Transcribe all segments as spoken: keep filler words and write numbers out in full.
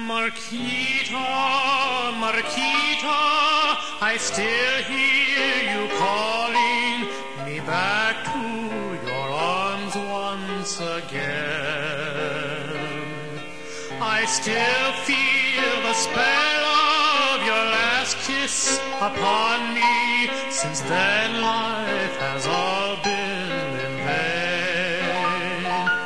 Marquita, Marquita, I still hear you calling me back to your arms once again. I still feel the spell of your last kiss upon me. Since then life has all been in vain.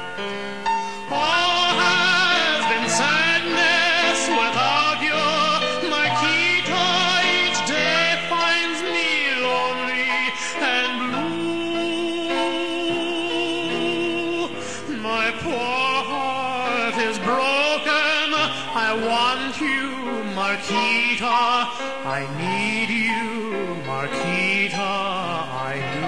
All has been sadness without you, Marquita. Each day finds me lonely and blue. My poor heart is broken. I want you, Marquita. I need you, Marquita. I do.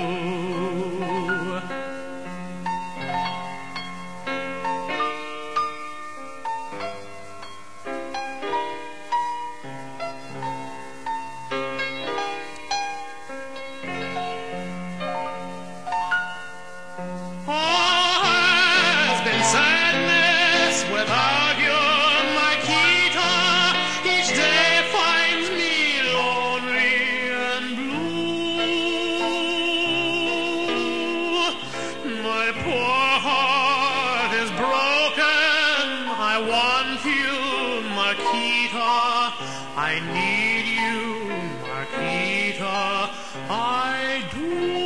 All has been sadness without you, Marquita. Each day finds me lonely and blue. My poor heart is broken. I want you, Marquita. I need you, Marquita. I do.